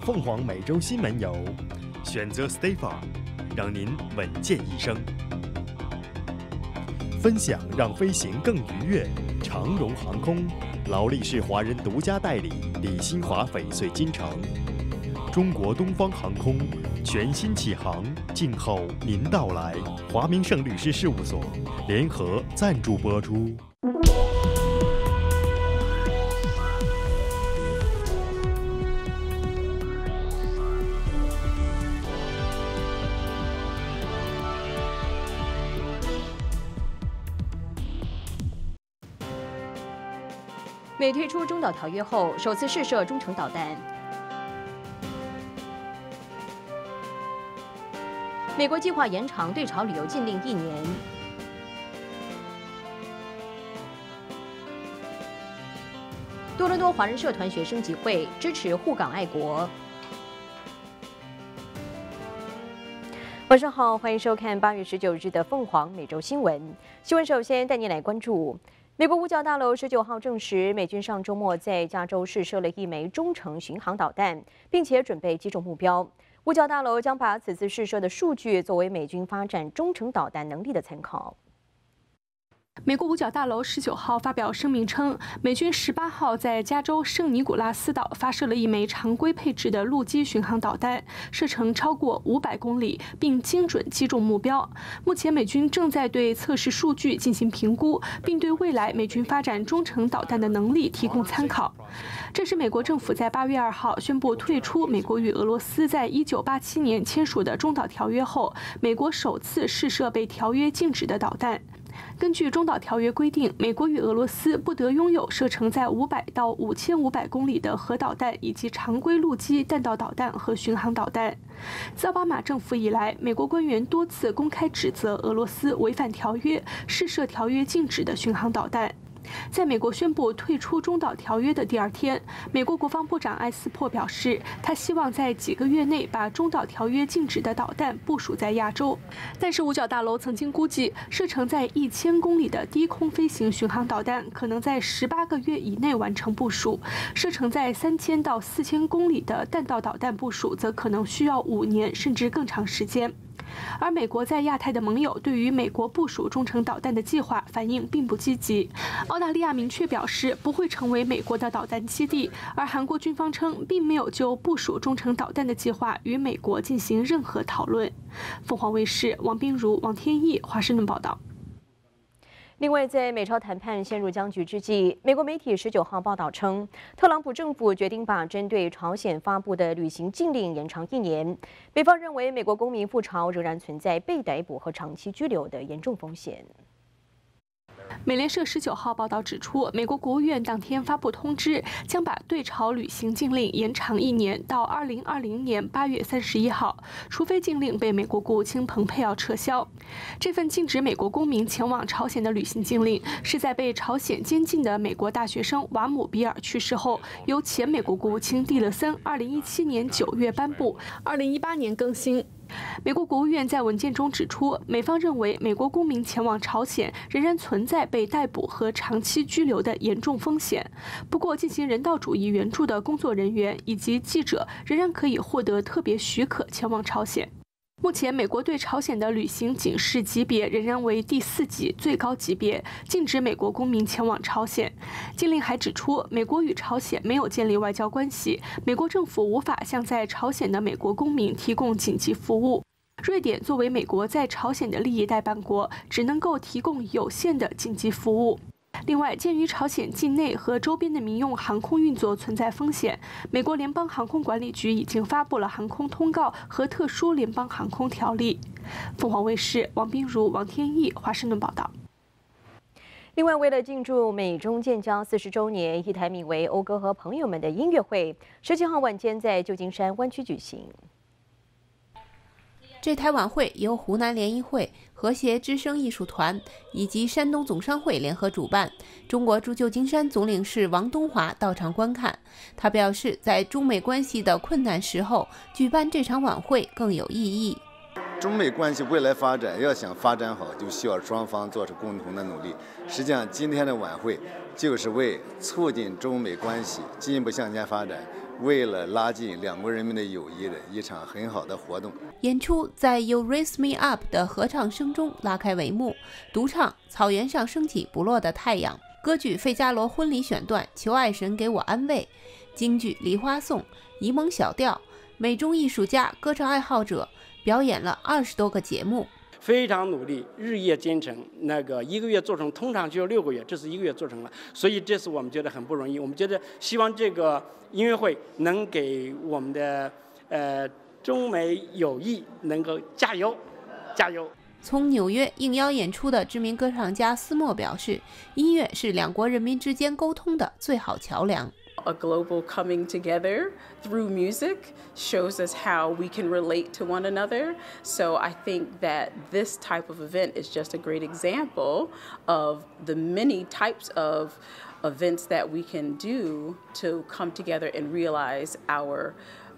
凤凰美洲新闻由选择 Stay Farm， 让您稳健一生。分享让飞行更愉悦，长荣航空，劳力士华人独家代理李新华翡翠金城。中国东方航空全新启航，静候您到来。华明盛律师事务所联合赞助播出。 美退出中导条约后，首次试射中程导弹。美国计划延长对朝旅游禁令1年。多伦多华人社团学生集会支持护港爱国。晚上好，欢迎收看8月19日的凤凰美洲新闻。新闻首先带您来关注。美国五角大楼19号证实，美军上周末在加州试射了1枚中程巡航导弹，并且准备击中目标。五角大楼将把此次试射的数据作为美军发展中程导弹能力的参考。 美国五角大楼19号发表声明称，美军18号在加州圣尼古拉斯岛发射了1枚常规配置的陆基巡航导弹，射程超过500公里，并精准击中目标。目前，美军正在对测试数据进行评估，并对未来美军发展中程导弹的能力提供参考。这是美国政府在8月2号宣布退出美国与俄罗斯在1987年签署的中导条约后，美国首次试射被条约禁止的导弹。根据中导条约规定，美国与俄罗斯不得拥有射程在500到5500公里的核导弹以及常规陆基弹道导弹和巡航导弹。自奥巴马政府以来，美国官员多次公开指责俄罗斯违反条约，试射条约禁止的巡航导弹。在美国宣布退出中导条约的第2天，美国国防部长埃斯珀表示，他希望在几个月内把中导条约禁止的导弹部署在亚洲。但是五角大楼曾经估计，射程在1000公里的低空飞行巡航导弹可能在18个月以内完成部署，射程在3000到4000公里的弹道导弹部署则可能需要5年甚至更长时间。而美国在亚太的盟友对于美国部署中程导弹的计划反应并不积极。澳大利亚明确表示不会成为美国的导弹基地，而韩国军方称并没有就部署中程导弹的计划与美国进行任何讨论。凤凰卫视王冰如、王天翼华盛顿报道。 另外，在美朝谈判陷入僵局之际，美国媒体19号报道称，特朗普政府决定把针对朝鲜发布的旅行禁令延长1年。美方认为，美国公民赴朝仍然存在被逮捕和长期拘留的严重风险。 美联社19号报道指出，美国国务院当天发布通知，将把对朝旅行禁令延长1年，到2020年8月31号，除非禁令被美国国务卿蓬佩奥撤销。这份禁止美国公民前往朝鲜的旅行禁令，是在被朝鲜监禁的美国大学生瓦姆比尔去世后，由前美国国务卿蒂勒森2017年9月颁布，2018年更新。美国国务院在文件中指出，美方认为美国公民前往朝鲜仍然存在被逮捕和长期拘留的严重风险。不过，进行人道主义援助的工作人员以及记者仍然可以获得特别许可前往朝鲜。目前，美国对朝鲜的旅行警示级别仍然为第4级最高级别，禁止美国公民前往朝鲜。禁令还指出，美国与朝鲜没有建立外交关系，美国政府无法向在朝鲜的美国公民提供紧急服务。瑞典作为美国在朝鲜的利益代办国，只能够提供有限的紧急服务。另外，鉴于朝鲜境内和周边的民用航空运作存在风险，美国联邦航空管理局已经发布了航空通告和特殊联邦航空条例。凤凰卫视王冰如、王天翼华盛顿报道。 另外，为了庆祝美中建交40周年，一台名为《讴歌和朋友们》的音乐会，17号晚间在旧金山湾区举行。 这台晚会由湖南联谊会、和谐之声艺术团以及山东总商会联合主办。中国驻旧金山总领事王东华到场观看。他表示，在中美关系的困难时候，举办这场晚会更有意义。 中美关系未来发展，要想发展好，就需要双方做出共同的努力。实际上，今天的晚会就是为促进中美关系进一步向前发展， 为了拉近两国人民的友谊的一场很好的活动。 演出在 You Raise Me Up 的合唱声中拉开帷幕，独唱草原上升起不落的太阳，歌剧《费加罗婚礼》选段求爱神给我安慰，京剧《梨花颂》、沂蒙小调，美中艺术家、歌唱爱好者表演了20多个节目。 非常努力，日夜兼程，1个月做成，通常就要6个月，这是1个月做成了，所以这次我们觉得很不容易。我们觉得希望这个音乐会能给我们的中美友谊能够加油，加油。 从纽约应邀演出的知名歌唱家斯莫表示，音乐是两国人民之间沟通的最好桥梁。 A global coming together through music shows us how we can relate to one another. So I think that this type of event is just a great example of the many types of events that we can do to come together and realize our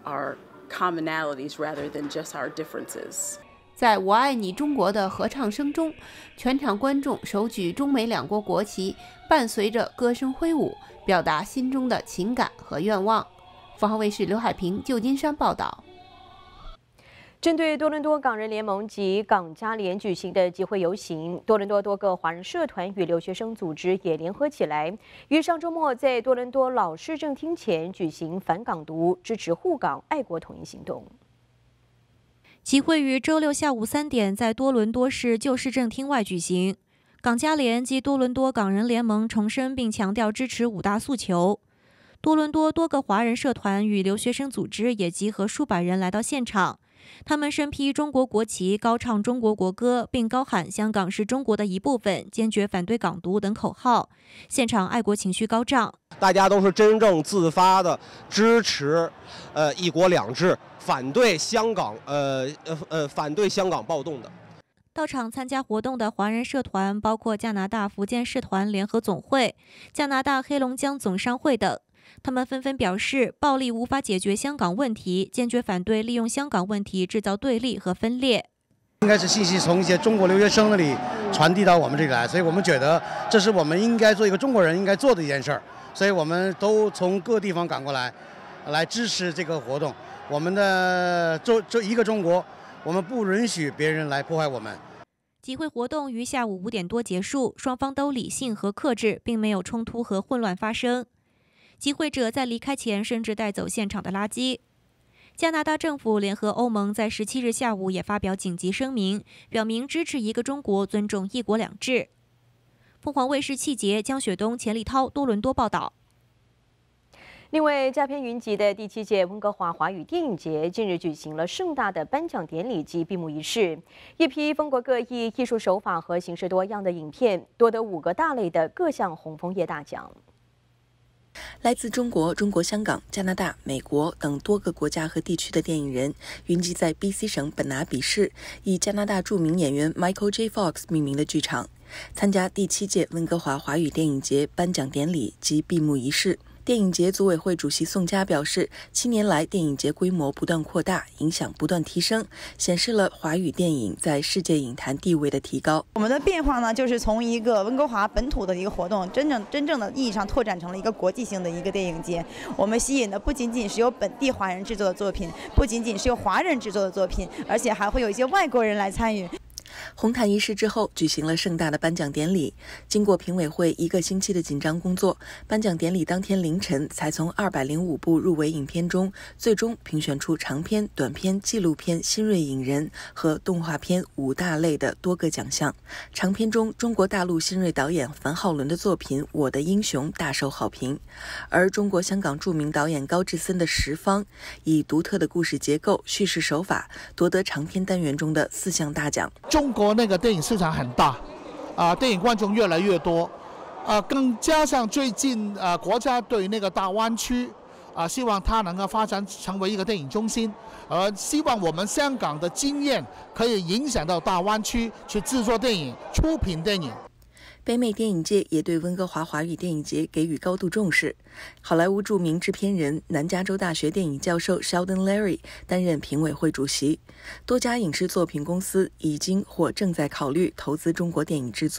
commonalities rather than just our differences. 在我爱你中国的合唱声中，全场观众手举中美两国国旗，伴随着歌声挥舞，表达心中的情感和愿望。凤凰卫视刘海平旧金山报道。 针对多伦多港人联盟及港加联举行的集会游行，多伦多多个华人社团与留学生组织也联合起来，于上周末在多伦多老市政厅前举行反港独、支持护港、爱国统一行动。 集会于周六下午3点在多伦多市旧市政厅外举行。港加联及多伦多港人联盟重申并强调支持5大诉求。多伦多多个华人社团与留学生组织也集合数百人来到现场，他们身披中国国旗，高唱中国国歌，并高喊香港是中国的一部分，坚决反对港独等口号。现场爱国情绪高涨， 大家都是真正自发的支持一国两制，反对香港反对香港暴动的。 到场参加活动的华人社团包括加拿大福建社团联合总会、加拿大黑龙江总商会等。他们纷纷表示，暴力无法解决香港问题，坚决反对利用香港问题制造对立和分裂。 应该是信息从一些中国留学生那里传递到我们这里来，所以我们觉得这是我们应该做一个中国人应该做的一件事儿，所以我们都从各地方赶过来，来支持这个活动。我们的这一个中国，我们不允许别人来破坏我们。 集会活动于下午5点多结束，双方都理性和克制，并没有冲突和混乱发生。集会者在离开前甚至带走现场的垃圾。加拿大政府联合欧盟在17日下午也发表紧急声明，表明支持一个中国，尊重一国两制。凤凰卫视气节江雪东、钱立涛多伦多报道。 另外，佳片云集的第7届温哥华华语电影节近日举行了盛大的颁奖典礼及闭幕仪式，一批风格各异、艺术手法和形式多样的影片夺得5个大类的各项红枫叶大奖。 来自中国、香港、加拿大、美国等多个国家和地区的电影人云集在 BC 省本拿比市以加拿大著名演员 Michael J. Fox 命名的剧场，参加第7届温哥华华语电影节颁奖典礼及闭幕仪式。电影节组委会主席宋佳表示，7年来电影节规模不断扩大，影响不断提升，显示了华语电影在世界影坛地位的提高。 我们的变化呢，就是从一个温哥华本土的一个活动，真正的意义上拓展成了一个国际性的一个电影节。我们吸引的不仅仅是由本地华人制作的作品，不仅仅是由华人制作的作品，而且还会有一些外国人来参与。 红毯仪式之后，举行了盛大的颁奖典礼。经过评委会1个星期的紧张工作，颁奖典礼当天凌晨才从205部入围影片中，最终评选出长片、短片、纪录片、新锐影人和动画片5大类的多个奖项。长片中，中国大陆新锐导演樊浩伦的作品《我的英雄》大受好评，而中国香港著名导演高志森的《十方》以独特的故事结构、叙事手法夺得长片单元中的4项大奖。 中国那个电影市场很大，电影观众越来越多，更加上最近国家对那个大湾区，希望它能够发展成为一个电影中心，而希望我们香港的经验可以影响到大湾区去制作电影、出品电影。 北美电影界也对温哥华华语电影节给予高度重视。好莱坞著名制片人、南加州大学电影教授 Sheldon Larry 担任评委会主席。多家影视作品公司已经或正在考虑投资中国电影制作。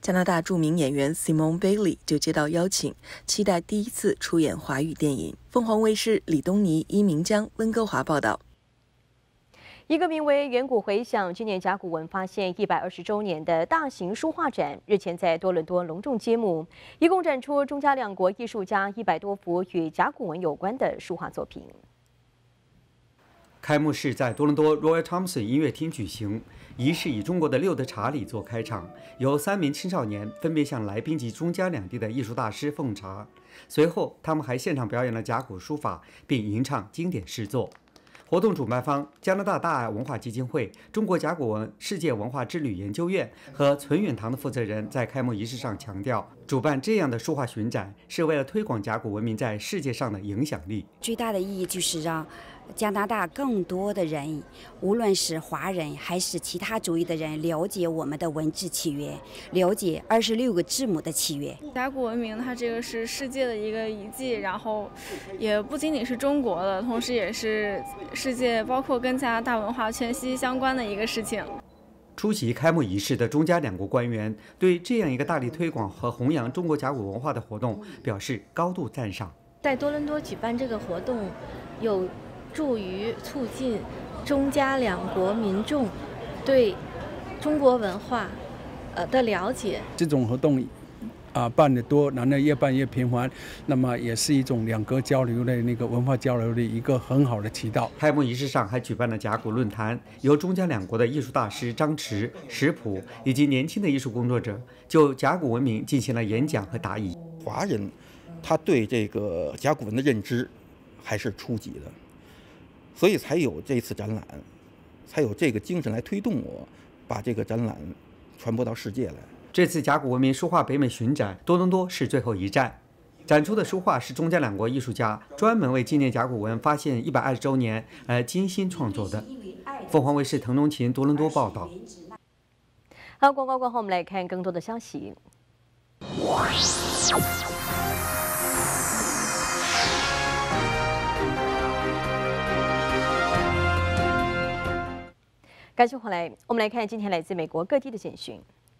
加拿大著名演员 Simone Bailey 就接到邀请，期待第一次出演华语电影。凤凰卫视李东尼、伊明江、温哥华报道。 一个名为“远古回响”纪念甲骨文发现120周年的大型书画展，日前在多伦多隆重揭幕，一共展出中加两国艺术家100多幅与甲骨文有关的书画作品。 开幕式在多伦多 Royal Thomson 音乐厅举行，仪式以中国的六德茶礼做开场，由3名青少年分别向来宾及中加两地的艺术大师奉茶，随后他们还现场表演了甲骨书法，并吟唱经典诗作。活动主办方加拿大大爱文化基金会、中国甲骨文世界文化之旅研究院和存远堂的负责人在开幕仪式上强调，主办这样的书画巡展是为了推广甲骨文明在世界上的影响力。 最大的意义就是让加拿大更多的人，无论是华人还是其他族裔的人，了解我们的文字起源，了解26个字母的起源。 甲骨文明它这个是世界的一个遗迹，然后也不仅仅是中国的，同时也是世界包括跟加拿大文化全息相关的一个事情。 出席开幕仪式的中加两国官员对这样一个大力推广和弘扬中国甲骨文化的活动表示高度赞赏。 在多伦多举办这个活动，有助于促进中加两国民众对中国文化的了解。 这种活动办得多，然后越办越频繁，那么也是一种两国交流的那个文化交流的一个很好的渠道。 开幕仪式上还举办了甲骨论坛，由中加两国的艺术大师张弛、石普以及年轻的艺术工作者就甲骨文明进行了演讲和答疑。 华人他对这个甲骨文的认知还是初级的，所以才有这次展览，才有这个精神来推动我把这个展览传播到世界来。 这次甲骨文明书画北美巡展，多伦多是最后一站。展出的书画是中加两国艺术家专门为纪念甲骨文发现120周年而精心创作的。凤凰卫视滕荣琴多伦多报道。 好，广告过后，我们来看更多的消息。感谢回来，我们来看今天来自美国各地的简讯。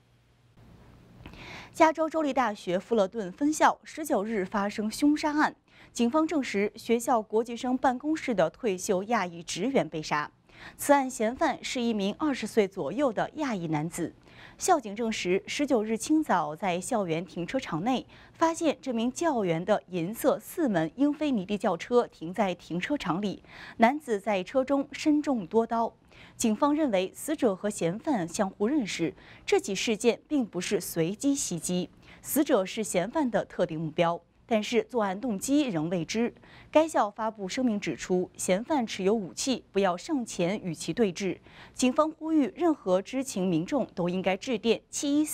加州州立大学富勒顿分校19日发生凶杀案，警方证实学校国际生办公室的退休亚裔职员被杀。此案嫌犯是一名20岁左右的亚裔男子。校警证实，19日清早在校园停车场内发现这名教员的银色4门英菲尼迪轿车停在停车场里，男子在车中身中多刀。警方认为死者和嫌犯相互认识，这起事件并不是随机袭击，死者是嫌犯的特定目标，但是作案动机仍未知。该校发布声明指出，嫌犯持有武器，不要上前与其对峙。警方呼吁任何知情民众都应该致电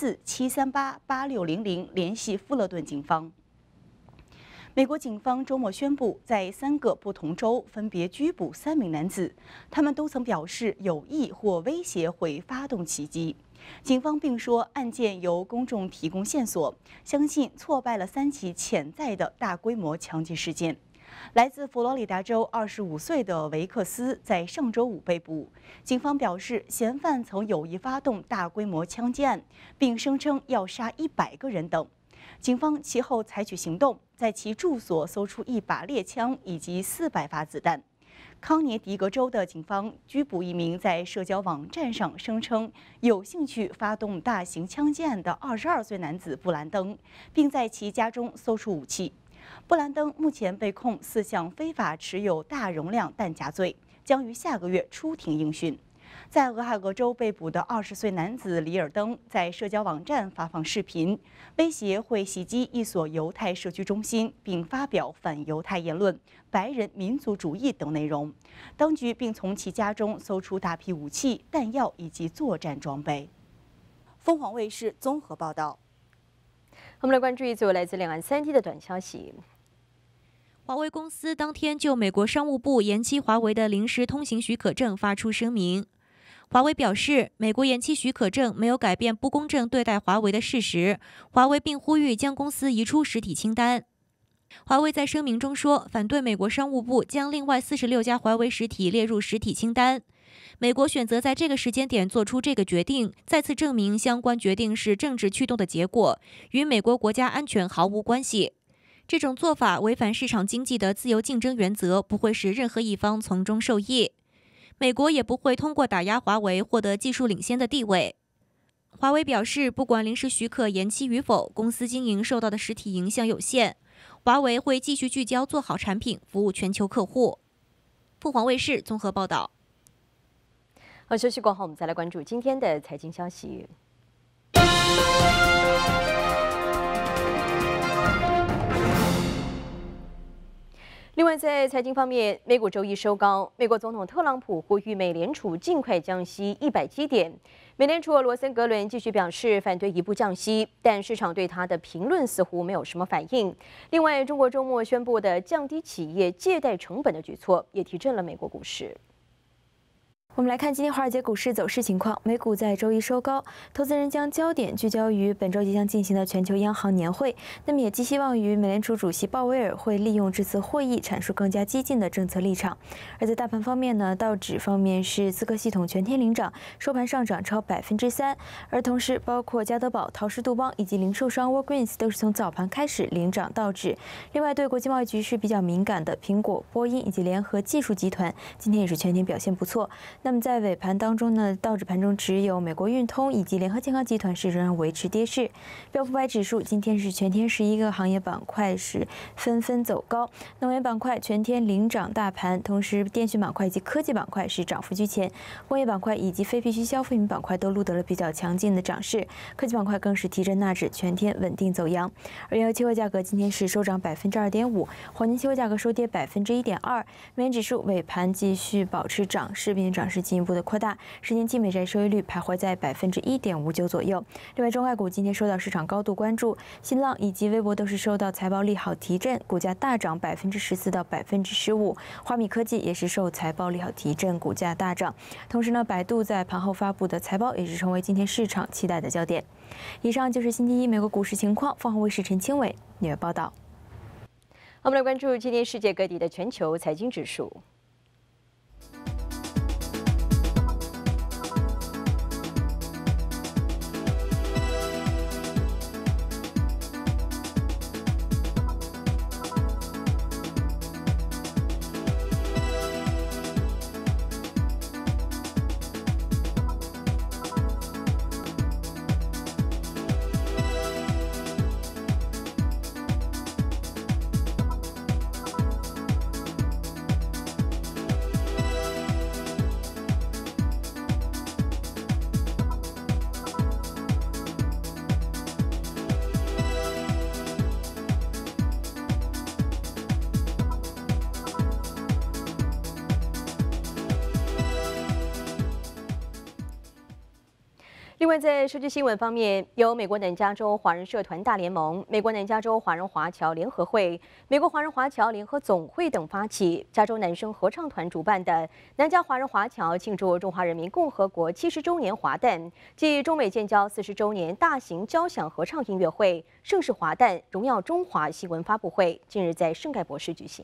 714-738-8600联系富勒顿警方。美国警方周末宣布，在3个不同州分别拘捕3名男子，他们都曾表示有意或威胁会发动袭击。警方并说，案件由公众提供线索，相信挫败了3起潜在的大规模枪击事件。来自佛罗里达州25岁的维克斯在上周5被捕。警方表示，嫌犯曾有意发动大规模枪击案，并声称要杀100个人等。警方其后采取行动，在其住所搜出1把猎枪以及400发子弹。康涅狄格州的警方拘捕一名在社交网站上声称有兴趣发动大型枪击案的22岁男子布兰登，并在其家中搜出武器。布兰登目前被控4项非法持有大容量弹夹罪，将于下个月出庭应讯。在俄亥俄州被捕的20岁男子里尔登在社交网站发放视频，威胁会袭击一所犹太社区中心，并发表反犹太言论、白人民族主义等内容。当局并从其家中搜出大批武器、弹药以及作战装备。凤凰卫视综合报道。 我们来关注一组来自两岸3地的短消息。 华为公司当天就美国商务部延期华为的临时通行许可证发出声明。华为表示，美国延期许可证没有改变不公正对待华为的事实。华为并呼吁将公司移出实体清单。华为在声明中说，反对美国商务部将另外46家华为实体列入实体清单。 美国选择在这个时间点做出这个决定，再次证明相关决定是政治驱动的结果，与美国国家安全毫无关系。这种做法违反市场经济的自由竞争原则，不会使任何一方从中受益。美国也不会通过打压华为获得技术领先的地位。华为表示，不管临时许可延期与否，公司经营受到的实体影响有限。华为会继续聚焦做好产品，服务全球客户。凤凰卫视综合报道。 好，休息过后，我们再来关注今天的财经消息。另外，在财经方面，美股周一收高。美国总统特朗普呼吁美联储尽快降息100基点。美联储罗森格伦继续表示反对一步降息，但市场对他的评论似乎没有什么反应。另外，中国周末宣布的降低企业借贷成本的举措，也提振了美国股市。 我们来看今天华尔街股市走势情况。美股在周一收高，投资人将焦点聚焦于本周即将进行的全球央行年会，那么也寄希望于美联储主席鲍威尔会利用这次会议阐述更加激进的政策立场。而在大盘方面呢，道指方面是思科系统全天领涨，收盘上涨超3%，而同时包括家得宝、陶氏杜邦以及零售商 Walgreens 都是从早盘开始领涨道指。另外，对国际贸易局势比较敏感的苹果、波音以及联合技术集团，今天也是全天表现不错。那么在尾盘当中呢，道指盘中只有美国运通以及联合健康集团是仍然维持跌势。标普500指数今天是全天11个行业板块是纷纷走高，能源板块全天领涨大盘，同时电讯板块以及科技板块是涨幅居前，工业板块以及非必需消费品板块都录得了比较强劲的涨势，科技板块更是提振纳指，全天稳定走阳。而原油期货价格今天是收涨2.5%，黄金期货价格收跌1.2%，美元指数尾盘继续保持涨势，并且涨势进一步的扩大，10年期美债收益率徘徊在1.59%左右。另外，中概股今天受到市场高度关注，新浪以及微博都是受到财报利好提振，股价大涨14%到15%。华米科技也是受财报利好提振，股价大涨。同时呢，百度在盘后发布的财报也是成为今天市场期待的焦点。以上就是星期一美国股市情况。凤凰卫视陈清伟纽约报道。 我们来关注今天世界各地的全球财经指数。另外，在社区新闻方面，由美国南加州华人社团大联盟、美国南加州华人华侨联合会、美国华人华侨联合总会等发起，加州男声合唱团主办的南加华人华侨庆祝中华人民共和国70周年华诞暨中美建交40周年大型交响合唱音乐会“盛世华诞，荣耀中华”新闻发布会，近日在圣盖博士举行。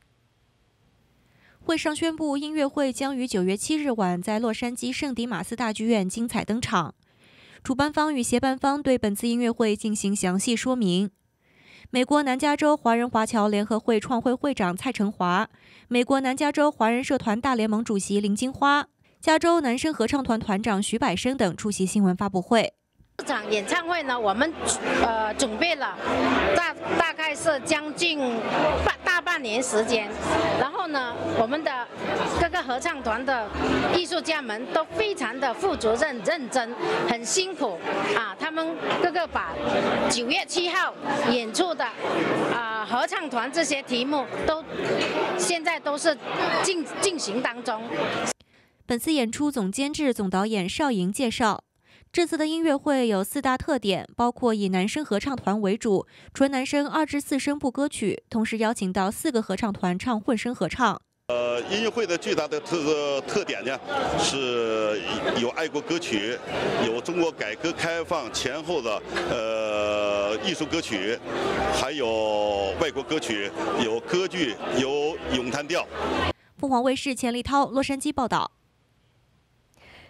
会上宣布，音乐会将于9月7日晚在洛杉矶圣迪马斯大剧院精彩登场。主办方与协办方对本次音乐会进行详细说明。美国南加州华人华侨联合会创会会长蔡成华、美国南加州华人社团大联盟主席林金花、加州男声合唱团团长徐百生等出席新闻发布会。 这场演唱会呢，我们准备了大概是将近大半年时间，然后呢，我们的各个合唱团的艺术家们都非常的负责认真，很辛苦啊，他们各个把9月7号演出的合唱团这些题目现在都是进行当中。 本次演出总监制、总导演邵莹介绍。这次的音乐会有4大特点，包括以男声合唱团为主，纯男声2至4声部歌曲，同时邀请到4个合唱团唱混声合唱。 音乐会的最大的特点呢，是有爱国歌曲，有中国改革开放前后的艺术歌曲，还有外国歌曲，有歌剧，有咏叹调。 凤凰卫视钱立涛洛杉矶报道。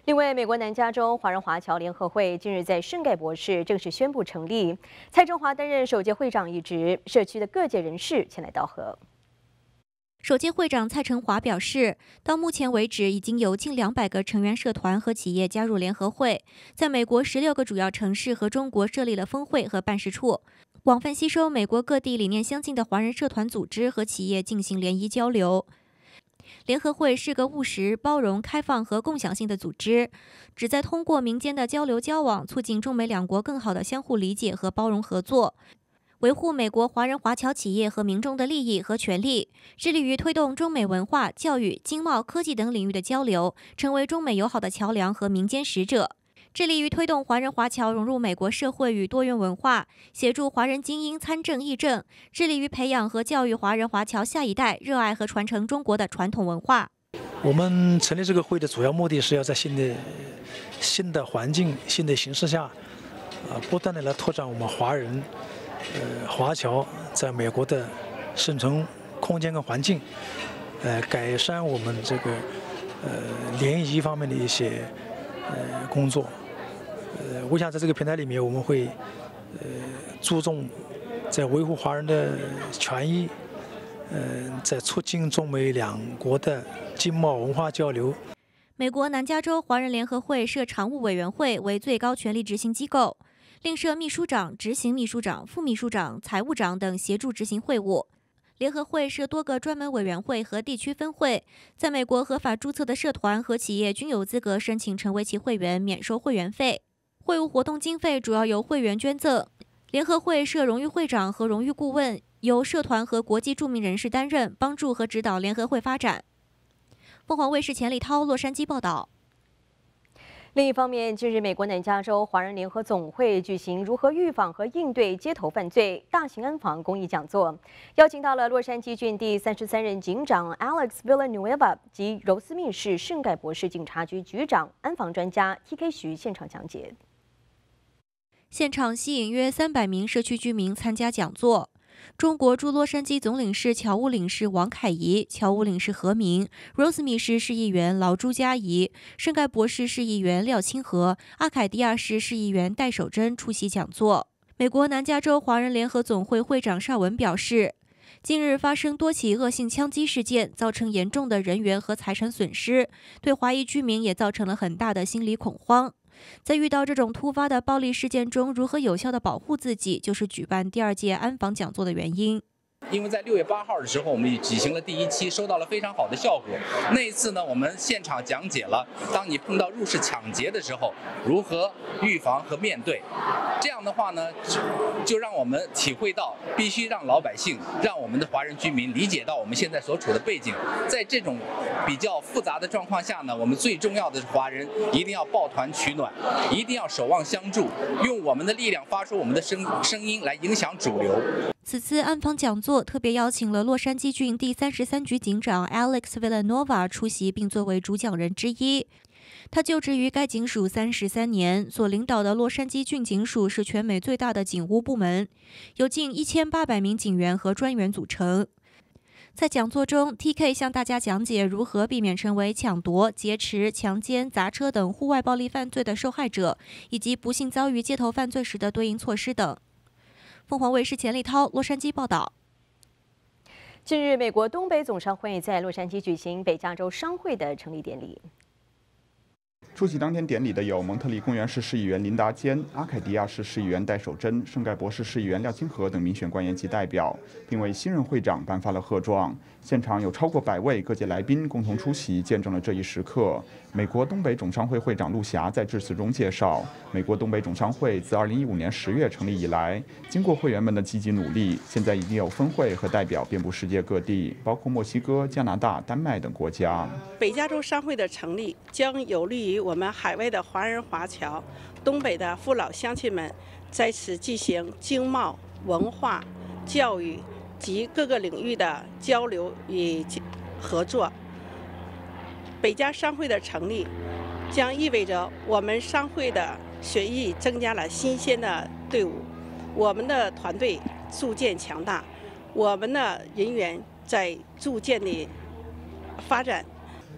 另外，美国南加州华人华侨联合会近日在圣盖博士正式宣布成立，蔡正华担任首届会长一职，社区的各界人士前来道贺。 首届会长蔡成华表示，到目前为止，已经有近200个成员社团和企业加入联合会，在美国16个主要城市和中国设立了分会和办事处，广泛吸收美国各地理念相近的华人社团组织和企业进行联谊交流。联合会是个务实、包容、开放和共享性的组织，旨在通过民间的交流交往，促进中美两国更好的相互理解和包容合作，维护美国华人华侨企业和民众的利益和权利，致力于推动中美文化、教育、经贸、科技等领域的交流，成为中美友好的桥梁和民间使者，致力于推动华人华侨融入美国社会与多元文化，协助华人精英参政议政，致力于培养和教育华人华侨下一代，热爱和传承中国的传统文化。 我们成立这个会的主要目的是要在新的环境、新的形势下，不断的来拓展我们华人、华侨在美国的生存空间跟环境，改善我们这个联谊方面的一些工作。我想在这个平台里面，我们会注重在维护华人的权益，在促进中美两国的经贸文化交流。 美国南加州华人联合会设常务委员会为最高权力执行机构，另设秘书长、执行秘书长、副秘书长、财务长等协助执行会务。联合会设多个专门委员会和地区分会，在美国合法注册的社团和企业均有资格申请成为其会员，免收会员费。会务活动经费主要由会员捐赠。联合会设荣誉会长和荣誉顾问，由社团和国际著名人士担任，帮助和指导联合会发展。凤凰卫视钱立涛洛杉矶报道。 另一方面，近日美国南加州华人联合总会举行如何预防和应对街头犯罪大型安防公益讲座，邀请到了洛杉矶郡第33任警长 Alex Villanueva 及柔斯密市圣盖博士警察局局长安防专家 TK 徐现场讲解。 现场吸引约300名社区居民参加讲座。中国驻洛杉矶总领事侨务领事王凯怡、侨务领事何明、柔斯密市市议员劳朱佳怡、圣盖博士市议员廖清和、阿凯迪亚市市议员戴守贞出席讲座。美国南加州华人联合总会会长邵文表示，近日发生多起恶性枪击事件，造成严重的人员和财产损失，对华裔居民也造成了很大的心理恐慌。在遇到这种突发的暴力事件中，如何有效地保护自己，就是举办第2届安防讲座的原因。 因为在6月8号的时候，我们举行了第1期，收到了非常好的效果。那一次呢，我们现场讲解了，当你碰到入室抢劫的时候，如何预防和面对。这样的话呢，就让我们体会到，必须让老百姓，让我们的华人居民理解到我们现在所处的背景。在这种比较复杂的状况下呢，我们最重要的是华人一定要抱团取暖，一定要守望相助，用我们的力量发出我们的声音来影响主流。 此次安防讲座特别邀请了洛杉矶郡第33局警长 Alex Villanueva 出席，并作为主讲人之一。他就职于该警署33年，所领导的洛杉矶郡警署是全美最大的警务部门，有近1800名警员和专员组成。在讲座中 ，TK 向大家讲解如何避免成为抢夺、劫持、强奸、砸车等户外暴力犯罪的受害者，以及不幸遭遇街头犯罪时的对应措施等。凤凰卫视钱立涛洛杉矶报道。 近日，美国东北总商会在洛杉矶举行北加州商会的成立典礼。 出席当天典礼的有蒙特利公园市市议员林达坚、阿凯迪亚市市议员戴守贞、圣盖博士市议员廖清和等民选官员及代表，并为新任会长颁发了贺状。现场有超过100位各界来宾共同出席，见证了这一时刻。美国东北总商会会长陆霞在致辞中介绍，美国东北总商会自2015年10月成立以来，经过会员们的积极努力，现在已经有分会和代表遍布世界各地，包括墨西哥、加拿大、丹麦等国家。 北加州商会的成立将有利于我们海外的华人华侨、东北的父老乡亲们在此进行经贸、文化、教育及各个领域的交流与合作。北加商会的成立将意味着我们商会的学艺增加了新鲜的队伍，我们的团队逐渐强大，我们的人员在逐渐的发展。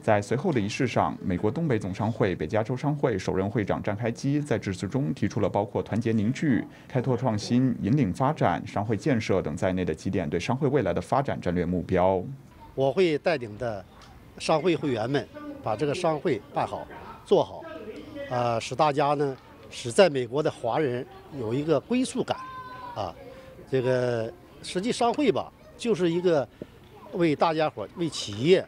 在随后的仪式上，美国东北总商会北加州商会首任会长詹开基在致辞中提出了包括团结凝聚、开拓创新、引领发展、商会建设等在内的几点对商会未来的发展战略目标。 我会带领的商会会员们把这个商会办好、做好，使大家呢，使在美国的华人有一个归属感，这个实际商会吧，就是一个为大家伙、为企业，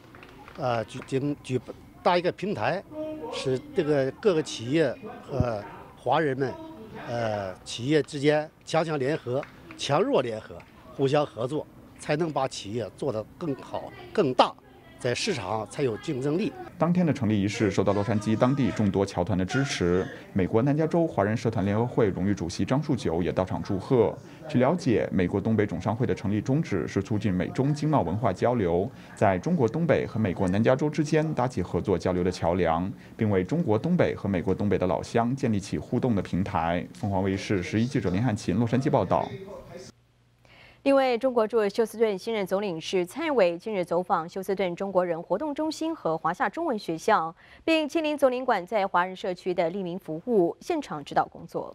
举搭一个平台，使这个各个企业和华人们，企业之间强强联合、强弱联合，互相合作，才能把企业做得更好、更大。在市场上才有竞争力。 当天的成立仪式受到洛杉矶当地众多侨团的支持，美国南加州华人社团联合会荣誉主席张树九也到场祝贺。据了解，美国东北总商会的成立宗旨是促进美中经贸文化交流，在中国东北和美国南加州之间搭起合作交流的桥梁，并为中国东北和美国东北的老乡建立起互动的平台。凤凰卫视11记者林汉琴洛杉矶报道。 另外，中国驻休斯顿新任总领事蔡伟近日走访休斯顿中国人活动中心和华夏中文学校，并亲临总领馆在华人社区的利民服务现场指导工作。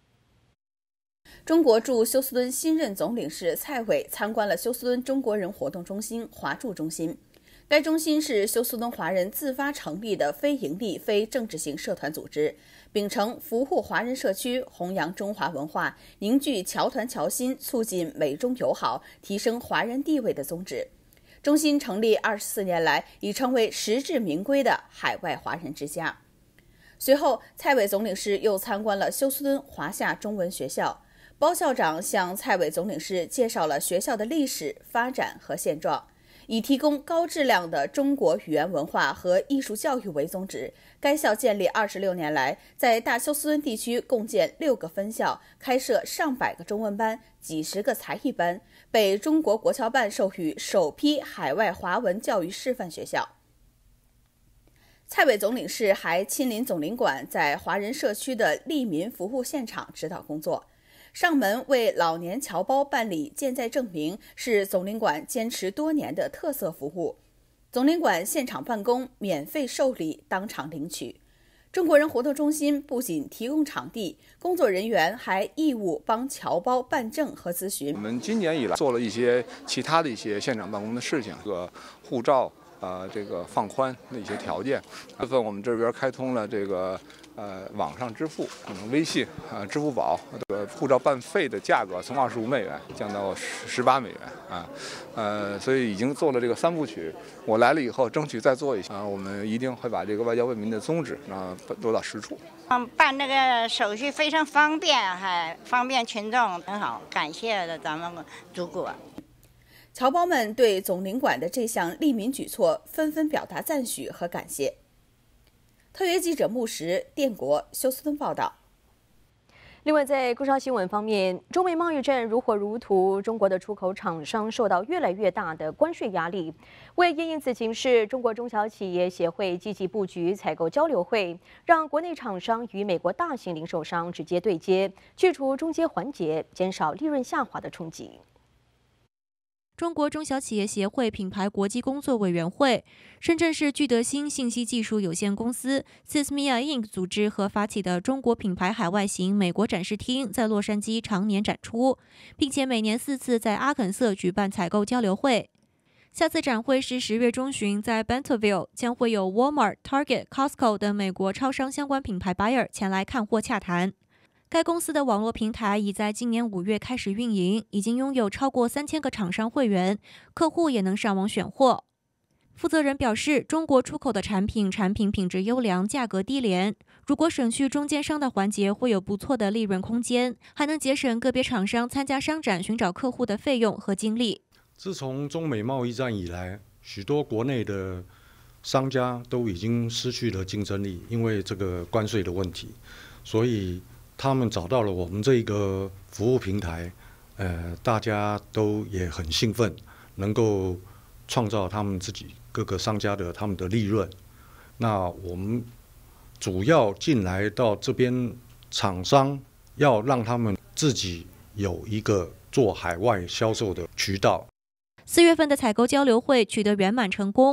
中国驻休斯顿新任总领事蔡伟参观了休斯顿中国人活动中心华驻中心。该中心是休斯顿华人自发成立的非营利、非政治性社团组织，秉承服务华人社区、弘扬中华文化、凝聚侨团侨心、促进美中友好、提升华人地位的宗旨。中心成立24年来，已成为实至名归的海外华人之家。随后，蔡伟总领事又参观了休斯顿华夏中文学校，包校长向蔡伟总领事介绍了学校的历史、发展和现状。以提供高质量的中国语言文化和艺术教育为宗旨，该校建立26年来，在大休斯顿地区共建6个分校，开设上百个中文班、几十个才艺班，被中国国侨办授予首批海外华文教育示范学校。蔡伟总领事还亲临总领馆，在华人社区的利民服务现场指导工作。上门为老年侨胞办理健在证明是总领馆坚持多年的特色服务。总领馆现场办公，免费受理，当场领取。中国人活动中心不仅提供场地，工作人员还义务帮侨胞办证和咨询。 我们今年以来做了一些其他的一些现场办公的事情，这个护照这个放宽的一些条件。部分我们这边开通了这个网上支付，可能微信支付宝，这个护照办费的价格从25美元降到18美元所以已经做了这个3部曲。我来了以后，争取再做一些我们一定会把这个外交为民的宗旨落到实处。 办那个手续非常方便，还方便群众，很好，感谢咱们祖国。 侨胞们对总领馆的这项利民举措纷纷表达赞许和感谢。特约记者穆实，电国休斯顿报道。 另外，在工商新闻方面，中美贸易战如火如荼，中国的出口厂商受到越来越大的关税压力。为因应此情势，中国中小企业协会积极布局采购交流会，让国内厂商与美国大型零售商直接对接，去除中间环节，减少利润下滑的冲击。 中国中小企业协会品牌国际工作委员会、深圳市聚德兴信息技术有限公司、Sysmia Inc. 组织和发起的中国品牌海外行美国展示厅在洛杉矶常年展出，并且每年4次在阿肯色举办采购交流会。下次展会是10月中旬在 Bentonville， 将会有 Walmart、Target、Costco 等美国超商相关品牌 buyer 前来看货洽谈。该公司的网络平台已在今年5月开始运营，已经拥有超过3000个厂商会员，客户也能上网选货。负责人表示，中国出口的产品品质优良，价格低廉，如果省去中间商的环节，会有不错的利润空间，还能节省个别厂商参加商展寻找客户的费用和精力。 自从中美贸易战以来，许多国内的商家都已经失去了竞争力，因为这个关税的问题，所以他们找到了我们这一个服务平台，大家都也很兴奋，能够创造他们自己各个商家的他们的利润。那我们主要进来到这边，厂商要让他们自己有一个做海外销售的渠道。 4月份的采购交流会取得圆满成功。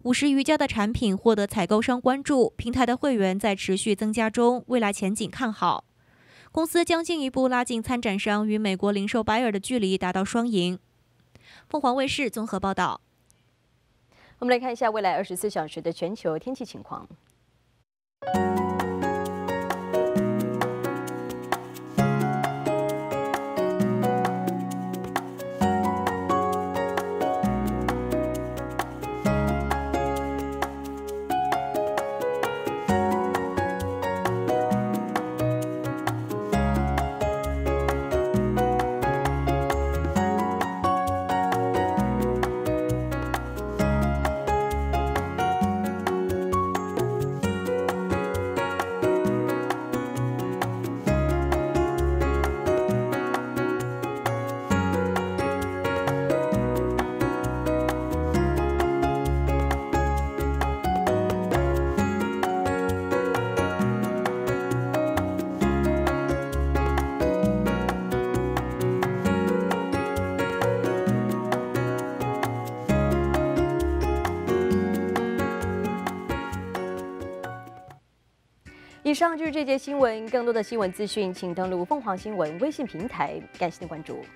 50余家的产品获得采购商关注，平台的会员在持续增加中，未来前景看好。公司将进一步拉近参展商与美国零售 buyer 的距离，达到双赢。凤凰卫视综合报道。 我们来看一下未来24小时的全球天气情况。以上就是这节新闻，更多的新闻资讯，请登录凤凰新闻微信平台。感谢您的关注。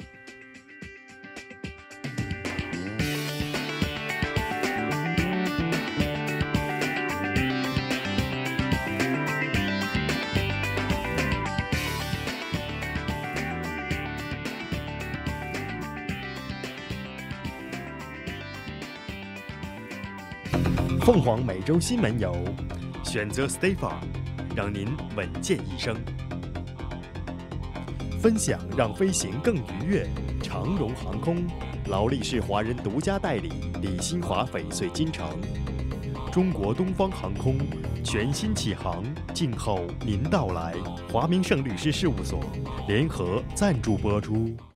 凤凰每周新闻有：选择 Stay Farm， 让您稳健一生；分享让飞行更愉悦，长荣航空，劳力士华人独家代理李新华翡翠金城；中国东方航空，全新启航，静候您到来。华明盛律师事务所联合赞助播出。